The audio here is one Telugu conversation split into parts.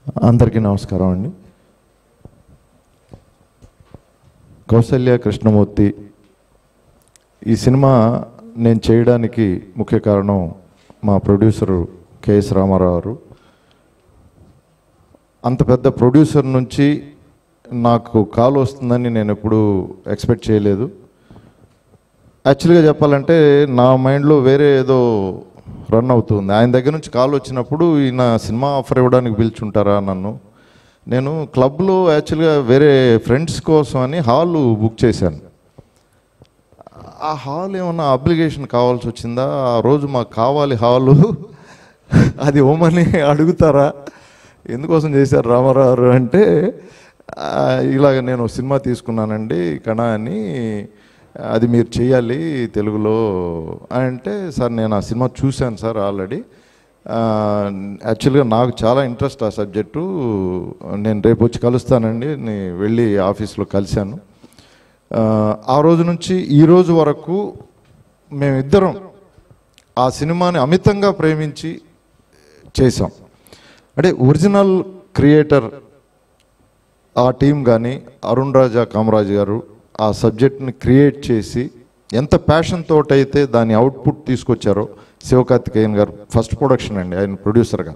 అందరికీ నమస్కారం అండి. కౌసల్య కృష్ణమూర్తి ఈ సినిమా నేను చేయడానికి ముఖ్య కారణం మా ప్రొడ్యూసరు S Rama Rao. అంత పెద్ద ప్రొడ్యూసర్ నుంచి నాకు కాల్ వస్తుందని నేను ఎప్పుడు ఎక్స్పెక్ట్ చేయలేదు. యాక్చువల్గా చెప్పాలంటే నా మైండ్లో వేరే ఏదో రన్ అవుతుంది. ఆయన దగ్గర నుంచి కాల్ వచ్చినప్పుడు ఈయన సినిమా ఆఫర్ ఇవ్వడానికి పిలుచుంటారా నన్ను. నేను క్లబ్లో యాక్చువల్గా వేరే ఫ్రెండ్స్ కోసం అని హాల్ బుక్ చేశాను. ఆ హాల్ ఏమన్నా అప్లికేషన్ కావాల్సి వచ్చిందా? ఆ రోజు మాకు కావాలి హాలు, అది ఓమని అడుగుతారా, ఎందుకోసం చేశారు రామారావు అంటే, ఇలాగ నేను సినిమా తీసుకున్నానండి కణ అని, అది మీరు చేయాలి తెలుగులో అంటే, సార్ నేను ఆ సినిమా చూశాను సార్ ఆల్రెడీ, యాక్చువల్గా నాకు చాలా ఇంట్రెస్ట్ ఆ సబ్జెక్టు, నేను రేపు వచ్చి కలుస్తానండి. నేను వెళ్ళి ఆఫీస్లో కలిశాను. ఆ రోజు నుంచి ఈ రోజు వరకు మేమిద్దరం ఆ సినిమాని అమితంగా ప్రేమించి చేసాం. అంటే ఒరిజినల్ క్రియేటర్ ఆ టీం కానీ అరుణ్రాజా కామరాజ్ గారు ఆ సబ్జెక్ట్ని క్రియేట్ చేసి ఎంత ప్యాషన్ తోటైతే దాని అవుట్పుట్ తీసుకొచ్చారో, శివకార్తికేయన్ గారు ఫస్ట్ ప్రొడక్షన్ అండి, ఆయన ప్రొడ్యూసర్గా.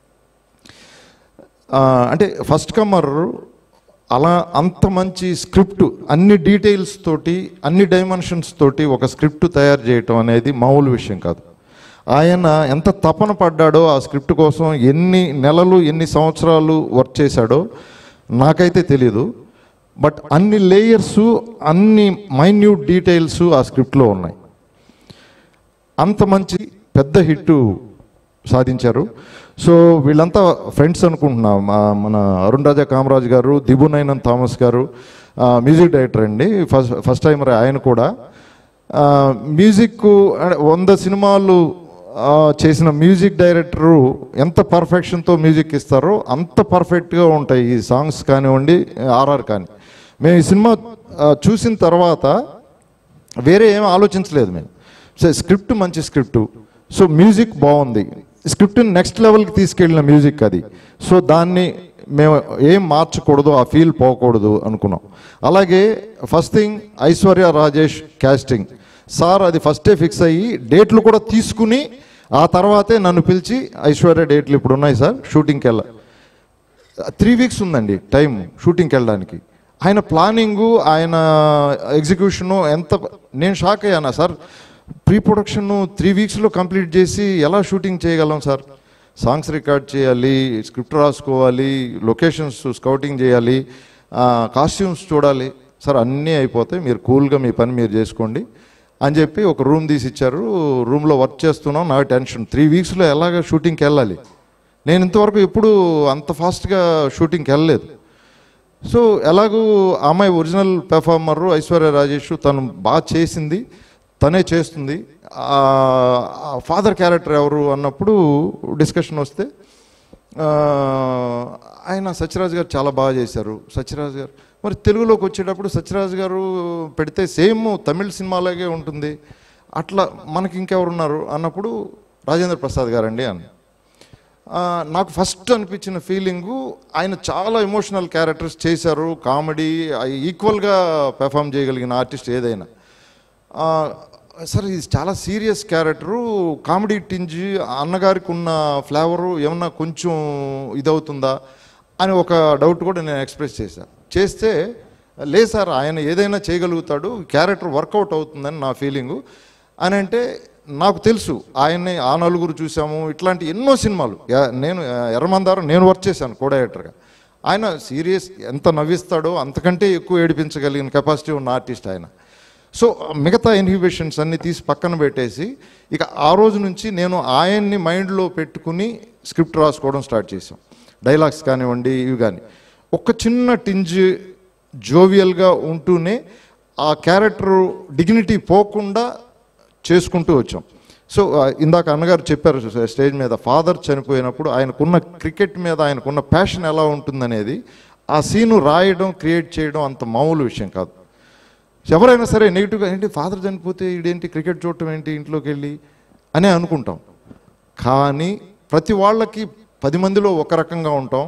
అంటే ఫస్ట్ కమర్ అలా అంత మంచి స్క్రిప్ట్, అన్ని డీటెయిల్స్ తోటి, అన్ని డైమెన్షన్స్ తోటి ఒక స్క్రిప్ట్ తయారు చేయటం అనేది మామూలు విషయం కాదు. ఆయన ఎంత తపన పడ్డాడో ఆ స్క్రిప్ట్ కోసం, ఎన్ని నెలలు ఎన్ని సంవత్సరాలు వర్క్ చేశాడో నాకైతే తెలీదు. బట్ అన్ని లేయర్సు, అన్ని మైన్యూట్ డీటెయిల్స్ ఆ స్క్రిప్ట్లో ఉన్నాయి. అంత మంచి పెద్ద హిట్ సాధించారు. సో వీళ్ళంతా ఫ్రెండ్స్ అనుకుంటున్నాం. మన అరుణ్రాజా కామరాజ్ గారు, దిబునైనన్ థామస్ గారు మ్యూజిక్ డైరెక్టర్ అండి, ఫస్ట్ టైం ఆయన కూడా. మ్యూజిక్ 100 సినిమాలు చేసిన మ్యూజిక్ డైరెక్టరు ఎంత పర్ఫెక్షన్తో మ్యూజిక్ ఇస్తారో అంత పర్ఫెక్ట్గా ఉంటాయి ఈ సాంగ్స్ కానివ్వండి, ఆర్ఆర్ కానీ. మేము ఈ సినిమా చూసిన తర్వాత వేరే ఏం ఆలోచించలేదు మేము. సో స్క్రిప్ట్ మంచి స్క్రిప్టు, సో మ్యూజిక్ బాగుంది, స్క్రిప్ట్ని నెక్స్ట్ లెవెల్కి తీసుకెళ్ళిన మ్యూజిక్ అది. సో దాన్ని మేము ఏం మార్చకూడదు, ఆ ఫీల్ పోకూడదు అనుకున్నాం. అలాగే first thing Aishwarya Rajesh casting sir, అది ఫస్టే ఫిక్స్ అయ్యి డేట్లు కూడా తీసుకుని ఆ తర్వాతే నన్ను పిలిచి, ఐశ్వర్య డేట్లు ఇప్పుడు ఉన్నాయి సార్, షూటింగ్కి 3 వీక్స్ ఉందండి టైం షూటింగ్కి వెళ్ళడానికి. ఆయన ప్లానింగు, ఆయన ఎగ్జిక్యూషను ఎంత, నేను షాక్ అయ్యానా సార్. ప్రీ ప్రొడక్షన్ 3 వీక్స్లో కంప్లీట్ చేసి ఎలా షూటింగ్ చేయగలం సార్? సాంగ్స్ రికార్డ్ చేయాలి, స్క్రిప్ట్ రాసుకోవాలి, లొకేషన్స్ స్కౌటింగ్ చేయాలి, కాస్ట్యూమ్స్ చూడాలి సార్, అన్నీ అయిపోతాయి, మీరు కూల్గా మీ పని మీరు చేసుకోండి అని చెప్పి ఒక రూమ్ తీసి ఇచ్చారు. రూమ్లో వర్క్ చేస్తున్నాం. నాకు టెన్షన్, 3 వీక్స్లో ఎలాగ షూటింగ్కి వెళ్ళాలి. నేను ఇంతవరకు ఎప్పుడు అంత ఫాస్ట్గా షూటింగ్కి వెళ్ళలేదు. సో ఎలాగూ అమ్మాయి ఒరిజినల్ పెర్ఫార్మరు ఐశ్వర్య రాజేష్, తను బాగా చేసింది, తనే చేస్తుంది. ఫాదర్ క్యారెక్టర్ ఎవరు అన్నప్పుడు డిస్కషన్ వస్తే ఆయన సత్యరాజ్ గారు చాలా బాగా చేశారు. సత్యరాజ్ గారు మరి తెలుగులోకి వచ్చేటప్పుడు సత్యరాజ్ గారు పెడితే సేమ్ తమిళ సినిమాలాగే ఉంటుంది, అట్లా మనకి ఇంకెవరున్నారు అన్నప్పుడు రాజేంద్ర ప్రసాద్ గారండి అని నాకు ఫస్ట్ అనిపించిన ఫీలింగు. ఆయన చాలా ఎమోషనల్ క్యారెక్టర్స్ చేశారు, కామెడీ ఈక్వల్గా పెర్ఫామ్ చేయగలిగిన ఆర్టిస్ట్ ఏదైనా. సార్ ఇది చాలా సీరియస్ క్యారెక్టరు, కామెడీ టింజ్, అన్నగారికి ఉన్న ఫ్లేవరు ఏమన్నా కొంచెం ఇదవుతుందా అని ఒక డౌట్ కూడా నేను ఎక్స్ప్రెస్ చేస్తే, లేదు సార్ ఆయన ఏదైనా చేయగలుగుతాడు, క్యారెక్టర్ వర్కౌట్ అవుతుందని నా ఫీలింగు అని అంటే, నాకు తెలుసు ఆయన్ని ఆ నలుగురు చూసాము, ఇట్లాంటి ఎన్నో సినిమాలు, నేను ఎర్రమందారం నేను వర్క్ చేశాను కో డైరెక్టర్గా. ఆయన సీరియస్, ఎంత నవ్విస్తాడో అంతకంటే ఎక్కువ ఏడిపించగలిగిన కెపాసిటీ ఉన్న ఆర్టిస్ట్ ఆయన. సో మిగతా ఇన్హిబిషన్స్ అన్నీ తీసి పక్కన పెట్టేసి, ఇక ఆ రోజు నుంచి నేను ఆయన్ని మైండ్లో పెట్టుకుని స్క్రిప్ట్ రాసుకోవడం స్టార్ట్ చేసాం. డైలాగ్స్ కానివ్వండి, ఇవి కానీ ఒక చిన్న టింజ్ జోవియల్గా ఉంటూనే ఆ క్యారెక్టర్ డిగ్నిటీ పోకుండా చేసుకుంటూ వచ్చాం. సో ఇందాక అన్నగారు చెప్పారు స్టేజ్ మీద, ఫాదర్ చనిపోయినప్పుడు ఆయనకున్న క్రికెట్ మీద ఆయనకున్న ప్యాషన్ ఎలా ఉంటుందనేది, ఆ సీను రాయడం, క్రియేట్ చేయడం అంత మామూలు విషయం కాదు. ఎవరైనా సరే నెగిటివ్గా, ఏంటి ఫాదర్ చనిపోతే ఇదేంటి క్రికెట్ చూడటం ఏంటి ఇంట్లోకి వెళ్ళి అనే అనుకుంటాం. కానీ ప్రతి వాళ్ళకి 10 మందిలో ఒక రకంగా ఉంటాం,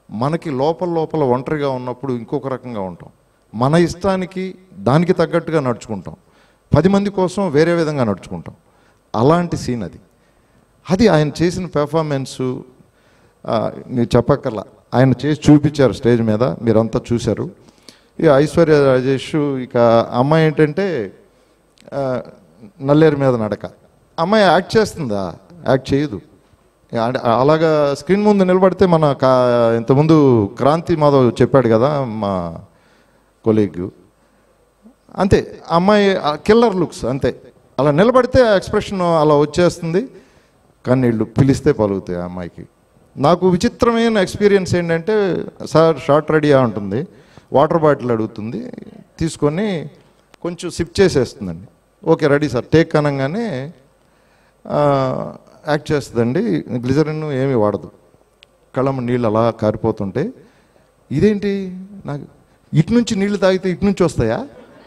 మనకి లోపల లోపల ఒంటరిగా ఉన్నప్పుడు ఇంకొక రకంగా ఉంటాం. మన ఇష్టానికి దానికి తగ్గట్టుగా నడుచుకుంటాం, 10 మంది కోసం వేరే విధంగా నడుచుకుంటాం. అలాంటి సీన్ అది. అది ఆయన చేసిన పెర్ఫార్మెన్సు మీరు చెప్పక్కర్లా, ఆయన చేసి చూపించారు స్టేజ్ మీద, మీరంతా చూశారు. ఇక ఐశ్వర్య రాజేష్, ఇక అమ్మాయి ఏంటంటే నల్లేరు మీద నడక. అమ్మాయి యాక్ట్ చేస్తుందా? యాక్ట్ చేయదు. అలాగా స్క్రీన్ ముందు నిలబడితే మన ఇంతకుముందు క్రాంతి మాధవ్ చెప్పాడు కదా మా కొలీగ్, అంతే. అమ్మాయి కిల్లర్ లుక్స్ అంతే. అలా నిలబడితే ఎక్స్ప్రెషన్ అలా వచ్చేస్తుంది, కన్నీళ్ళు పిలిస్తే పలుకుతాయి ఆ అమ్మాయికి. నాకు విచిత్రమైన ఎక్స్పీరియన్స్ ఏంటంటే, సార్ షార్ట్ రెడీగా ఉంటుంది, వాటర్ బాటిల్ అడుగుతుంది, తీసుకొని కొంచెం సిప్ చేసేస్తుందండి. ఓకే రెడీ సార్ టేక్ అనగానే యాక్ట్ చేస్తుందండి. గ్లిజరిన్ ఏమీ వాడదు, కళ్ళమ్మ నీళ్ళు అలా కారిపోతుంటే, ఇదేంటి నాకు ఇటు నుంచి నీళ్ళు తాగితే ఇటు నుంచి వస్తాయా?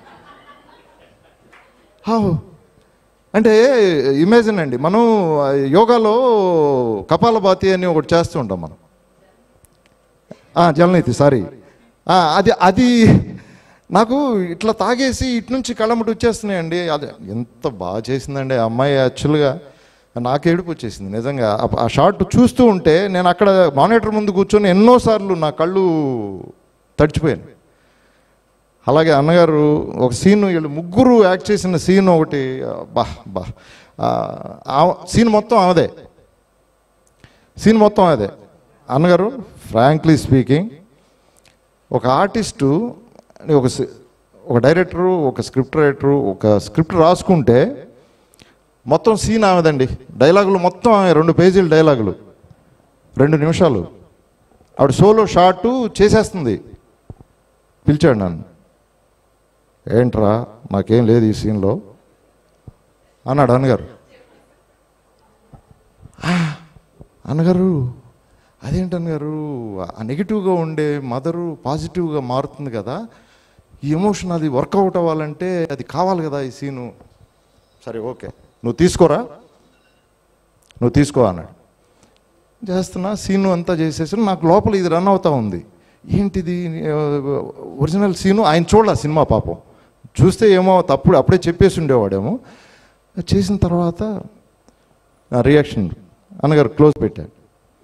అంటే ఇమాజిన్ అండి, మనం యోగాలో కపాలభాతి అని ఒకటి చేస్తూ ఉంటాం మనం, జలనీతి సారీ, అది నాకు ఇట్లా తాగేసి ఇటు నుంచి కళ్ళమ్మటి వచ్చేస్తున్నాయండి. అది ఎంత బాగా చేసిందండి ఆ అమ్మాయి. యాక్చువల్గా నాకు ఏడుపు వచ్చేసింది నిజంగా. ఆ షార్ట్ చూస్తూ ఉంటే నేను అక్కడ మానిటర్ ముందు కూర్చొని ఎన్నోసార్లు నా కళ్ళు తడిచిపోయాను. అలాగే అన్నగారు ఒక సీన్, వీళ్ళు ముగ్గురు యాక్ట్ చేసిన సీన్ ఒకటి, సీన్ మొత్తం అదే, సీన్ మొత్తం అదే. అన్నగారు ఫ్రాంక్లీ స్పీకింగ్, ఒక ఆర్టిస్టు, ఒక డైరెక్టరు, ఒక స్క్రిప్ట్ రైటరు ఒక స్క్రిప్ట్ రాసుకుంటే మొత్తం సీన్ ఆమెదండి. డైలాగులు మొత్తం 2 పేజీల డైలాగులు, 2 నిమిషాలు. ఆవిడ సోలో షార్టు చేసేస్తుంది. పిలిచాడు నన్ను, ఏంట్రా నాకేం లేదు ఈ సీన్లో అన్నాడు అన్నగారు. అన్నగారు అదేంటి అన్నగారు, ఆ నెగిటివ్గా ఉండే మదరు పాజిటివ్గా మారుతుంది కదా, ఈ ఎమోషన్ అది వర్కౌట్ అవ్వాలంటే అది కావాలి కదా ఈ సీను. సరే ఓకే నువ్వు తీసుకోరా, నువ్వు తీసుకో అన్నాడు. చేస్తున్నా సీను అంతా చేసేసి నాకు లోపల ఇది రన్ అవుతా ఉంది. ఏంటిది ఒరిజినల్ సీను, ఆయన చూడాల సినిమా పాపం, చూస్తే ఏమో తప్పుడు అప్పుడే చెప్పేసి ఉండేవాడేమో. చేసిన తర్వాత రియాక్షన్ అన్నగారు క్లోజ్ పెట్టాడు.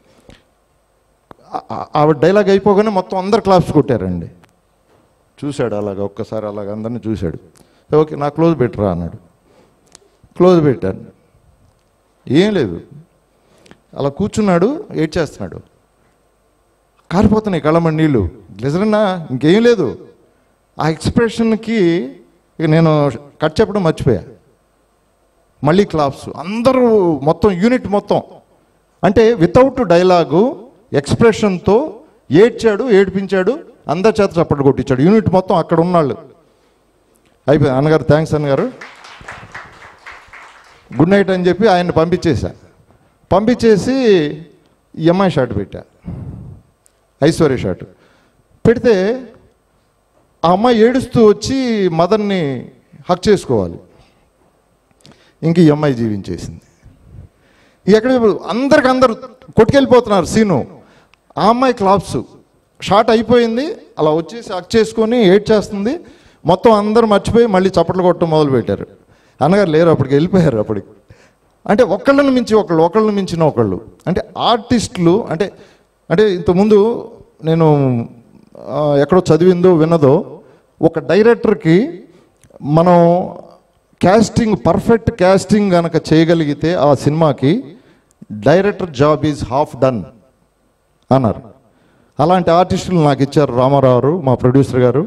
ఆవిడ డైలాగ్ అయిపోగానే మొత్తం అందరు క్లాప్స్ కొట్టారండి. చూశాడు అలాగ, ఒక్కసారి అలాగ అందరినీ చూశాడు. ఓకే నా క్లోజ్ పెట్టరా అన్నాడు. క్లోజ్ పెట్టాను. ఏం లేదు, అలా కూర్చున్నాడు, ఏడ్ చేస్తున్నాడు, కారిపోతున్నాయి కళ్ళమ్మడి నీళ్ళు. గ్లిజరినా ఇంకేం లేదు. ఆ ఎక్స్ప్రెషన్కి ఇక నేను కట్ చెప్పడం మర్చిపోయా. మళ్ళీ క్లాప్స్, అందరూ మొత్తం యూనిట్ మొత్తం, అంటే వితౌట్ డైలాగు ఎక్స్ప్రెషన్తో ఏడ్చాడు, ఏడిపించాడు, అందరి చేత చప్పట్లు కొట్టించాడు యూనిట్ మొత్తం, అక్కడ ఉన్నాళ్ళు. అయిపోయింది. అన్నగారు థ్యాంక్స్ అన్నగారు, గుడ్ నైట్ అని చెప్పి ఆయన్ని పంపించేసి ఎంఐ షాట్ పెట్టా, ఐశ్వర్య షాట్ పెడితే ఆ అమ్మాయి ఏడుస్తూ వచ్చి మదర్ని హక్ చేసుకోవాలి. ఇంక ఈ అమ్మాయి జీవించేసింది. ఎక్కడ అందరు కొట్టుకెళ్ళిపోతున్నారు సీను, ఆ అమ్మాయి క్లాప్స్, షాట్ అయిపోయింది, అలా వచ్చేసి హక్ చేసుకొని ఏడ్ చేస్తుంది. మొత్తం అందరూ మర్చిపోయి మళ్ళీ చప్పట్లు కొట్టడం మొదలుపెట్టారు. అన్నగారు లేరు, అప్పటికి వెళ్ళిపోయారు. అప్పటికి అంటే ఒకళ్ళని మించి ఒకళ్ళు, ఒకళ్ళని మించిన ఒకళ్ళు. అంటే ఆర్టిస్టులు అంటే ఇంతకుముందు నేను ఎక్కడో చదివిందో విన్నదో, ఒక డైరెక్టర్కి మనం క్యాస్టింగ్, పర్ఫెక్ట్ క్యాస్టింగ్ కనుక చేయగలిగితే ఆ సినిమాకి director job is half done అన్నారు. అలాంటి ఆర్టిస్టులు నాకు ఇచ్చారు రామారావు మా ప్రొడ్యూసర్ గారు.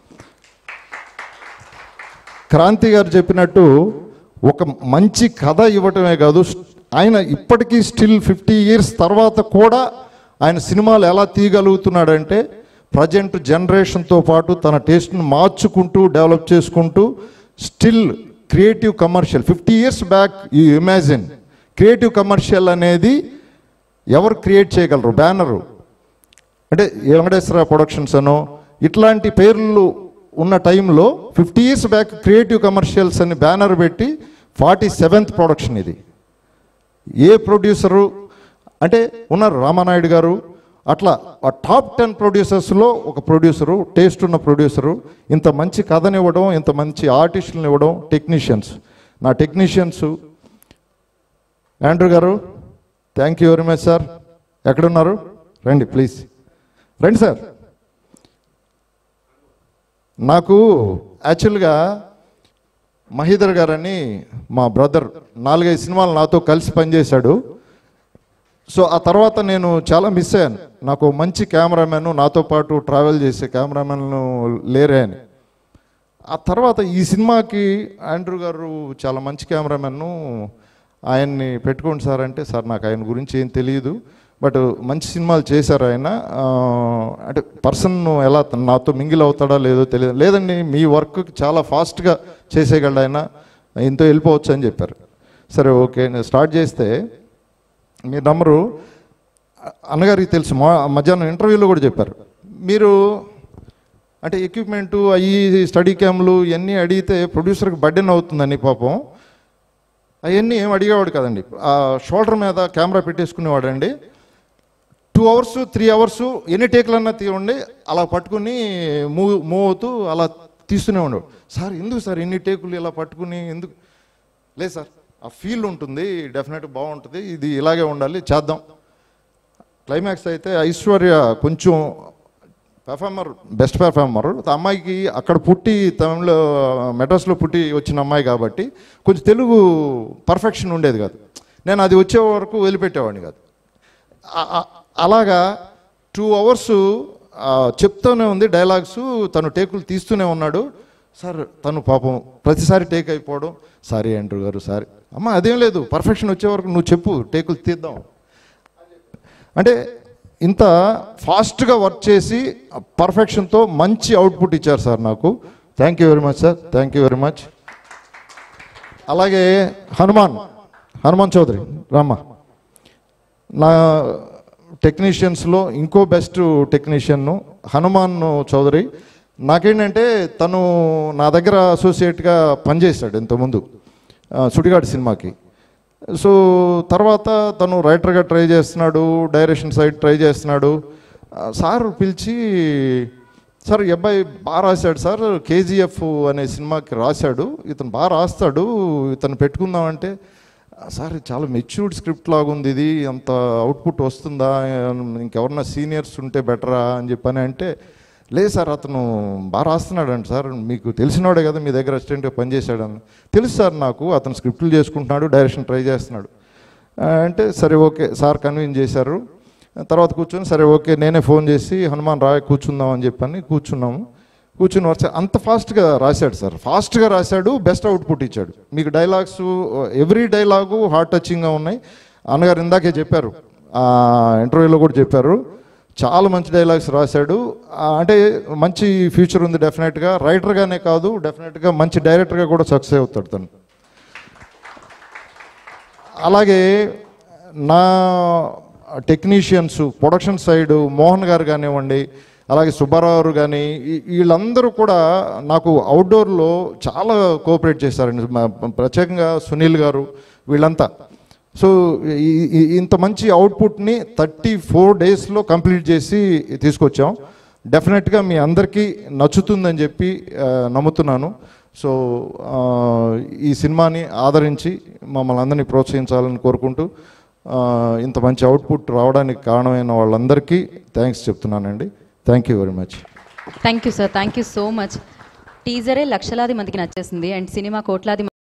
క్రాంతి గారు చెప్పినట్టు ఒక మంచి కథ ఇవ్వటమే కాదు, ఆయన ఇప్పటికీ స్టిల్ 50 years తర్వాత కూడా ఆయన సినిమాలు ఎలా తీయగలుగుతున్నాడంటే, ప్రజెంట్ జనరేషన్తో పాటు తన టేస్ట్ని మార్చుకుంటూ డెవలప్ చేసుకుంటూ still Creative Commercial. 50 years back you imagine Creative Commercial అనేది ఎవరు క్రియేట్ చేయగలరు? బ్యానరు అంటే వెంకటేశ్వర ప్రొడక్షన్స్ అనో ఇట్లాంటి పేర్లు ఉన్న టైంలో 50 years బ్యాక్ క్రియేటివ్ కమర్షియల్స్ అని బ్యానర్ పెట్టి 47th ప్రొడక్షన్ ఇది. ఏ ప్రొడ్యూసరు అంటే ఉన్నారు, రామానాయుడు గారు, అట్లా ఆ టాప్ 10 ప్రొడ్యూసర్స్లో ఒక ప్రొడ్యూసరు, టేస్ట్ ఉన్న ప్రొడ్యూసరు, ఇంత మంచి కథని ఇవ్వడం, ఇంత మంచి ఆర్టిస్టులను ఇవ్వడం. టెక్నీషియన్స్, నా టెక్నీషియన్స్ ఆండ్రూ గారు, thank you very much sir. ఎక్కడున్నారు? రండి ప్లీజ్, రండి సార్. నాకు యాక్చువల్గా మహీధర్ గారని మా బ్రదర్ 4-5 సినిమాలు నాతో కలిసి పనిచేశాడు. సో ఆ తర్వాత నేను చాలా మిస్ అయ్యాను. నాకు మంచి కెమెరామెన్, నాతో పాటు ట్రావెల్ చేసే కెమెరామెన్లు లేరే అని. ఆ తర్వాత ఈ సినిమాకి ఆండ్రూ గారు చాలా మంచి కెమెరామెన్ను, ఆయన్ని పెట్టుకోండి సార్ అంటే, సార్ నాకు ఆయన గురించి ఏం తెలియదు, బట్ మంచి సినిమాలు చేశారు ఆయన, అంటే పర్సన్ ఎలా నాతో మింగిల్ అవుతాడా లేదో తెలియదు. లేదండి, మీ వర్క్ చాలా ఫాస్ట్గా చేసేయగలడు ఆయన, ఇంతో వెళ్ళిపోవచ్చు అని చెప్పారు. సరే ఓకే, నేను స్టార్ట్ చేస్తే మీ నంబరు అన్నగారికి తెలుసు, మధ్యాహ్నం ఇంటర్వ్యూలో కూడా చెప్పారు. మీరు అంటే ఎక్విప్మెంటు అవి స్టడీ క్యామ్లు ఇవన్నీ అడిగితే ప్రొడ్యూసర్కి బర్డెన్ అవుతుందని పాపం. అవన్నీ ఏం అడిగేవాడు కదండి, ఆ షోల్డర్ మీద కెమెరా పెట్టేసుకునేవాడు అండి. 2 hours 3 hours ఎన్ని టేకులన్నా తీయండి, అలా పట్టుకుని మూవ్ అవుతూ అలా తీస్తూనే ఉండేవాడు. సార్ ఎందుకు సార్ ఎన్ని టేకులు ఇలా పట్టుకుని ఎందుకు? లేదు సార్, ఆ ఫీల్ ఉంటుంది, డెఫినెట్గా బాగుంటుంది, ఇది ఇలాగే ఉండాలి, చేద్దాం. క్లైమాక్స్ అయితే ఐశ్వర్య కొంచెం పెర్ఫార్మర్, బెస్ట్ పెర్ఫార్మర్. అమ్మాయికి అక్కడ పుట్టి తమిళ మెడ్రాస్లో పుట్టి వచ్చిన అమ్మాయి కాబట్టి కొంచెం తెలుగు పర్ఫెక్షన్ ఉండేది కాదు. నేను అది వచ్చే వరకు వదిలిపెట్టేవాడిని కాదు. అలాగా 2 hours చెప్తూనే ఉంది డైలాగ్స్, తను టేకులు తీస్తూనే ఉన్నాడు. సార్ తను పాపం ప్రతిసారి టేక్ అయిపోవడం, సారీ ఆండ్రూ గారు సారీ. అమ్మ అదేం లేదు, పర్ఫెక్షన్ వచ్చే వరకు నువ్వు చెప్పు, టేకులు తీద్దాం అంటే. ఇంత ఫాస్ట్గా వర్క్ చేసి పర్ఫెక్షన్తో మంచి అవుట్పుట్ ఇచ్చారు సార్ నాకు. Thank you very much sir, thank you very much. అలాగే హనుమాన్ చౌదరి రామ్మ, నా టెక్నీషియన్స్లో ఇంకో బెస్ట్ టెక్నీషియన్ హనుమాన్ చౌదరి. నాకేంటంటే తను నా దగ్గర అసోసియేట్గా పనిచేశాడు ఇంతకుముందు సుడిగాడు సినిమాకి. సో తర్వాత తను రైటర్గా ట్రై చేస్తున్నాడు, డైరెక్షన్ సైడ్ ట్రై చేస్తున్నాడు. సార్ పిలిచి, సార్ ఈ అబ్బాయి బాగా రాశాడు సార్, కేజీఎఫ్ అనే సినిమాకి రాశాడు, ఇతను బాగా రాస్తాడు, ఇతను పెట్టుకుందామంటే, సార్ చాలా మెచ్యూర్డ్ స్క్రిప్ట్ లాగా ఉంది ఇది, అంత అవుట్పుట్ వస్తుందా, ఇంకెవరన్నా సీనియర్స్ ఉంటే బెటరా అని చెప్పని అంటే, లేదు సార్ అతను బాగా రాస్తున్నాడు అంట సార్, మీకు తెలిసినవాడే కదా, మీ దగ్గర అసిస్టెంట్గా పనిచేశాడని. తెలుసు సార్ నాకు, అతను స్క్రిప్టులు చేసుకుంటున్నాడు, డైరెక్షన్ ట్రై చేస్తున్నాడు అంటే, సరే ఓకే సార్ కన్విన్స్ చేశారు. తర్వాత కూర్చొని సరే ఓకే నేనే ఫోన్ చేసి హనుమాన్ రా కూర్చుందాం అని చెప్పని కూర్చుని వచ్చి అంత ఫాస్ట్గా రాశాడు సార్, ఫాస్ట్గా రాశాడు, బెస్ట్ అవుట్పుట్ ఇచ్చాడు. మీకు డైలాగ్స్ ఎవ్రీ డైలాగు హార్ట్ టచింగ్గా ఉన్నాయి. అన్నగారు ఇందాకే చెప్పారు, ఇంటర్వ్యూలో కూడా చెప్పారు, చాలా మంచి డైలాగ్స్ రాశాడు. అంటే మంచి ఫ్యూచర్ ఉంది డెఫినెట్గా, రైటర్గానే కాదు డెఫినెట్గా మంచి డైరెక్టర్గా కూడా సక్సెస్ అవుతాడు తను. అలాగే నా టెక్నీషియన్స్ ప్రొడక్షన్ సైడ్ మోహన్ గారు కానివ్వండి, అలాగే సుబ్బారావు కానీ, వీళ్ళందరూ కూడా నాకు అవుట్డోర్లో చాలా కోఆపరేట్ చేశారండి. ప్రత్యేకంగా సునీల్ గారు, వీళ్ళంతా. సో ఇంత మంచి అవుట్పుట్ని 34 daysలో కంప్లీట్ చేసి తీసుకొచ్చాం. డెఫినెట్గా మీ అందరికీ నచ్చుతుందని చెప్పి నమ్ముతున్నాను. సో ఈ సినిమాని ఆదరించి మమ్మల్ని అందరినీ ప్రోత్సహించాలని కోరుకుంటూ, ఇంత మంచి అవుట్పుట్ రావడానికి కారణమైన వాళ్ళందరికీ థ్యాంక్స్ చెప్తున్నానండి. Thank you very much. Thank you sir, thank you so much. టీజరే లక్షలాది మందికి నచ్చేసింది అండ్ సినిమా కోట్లాది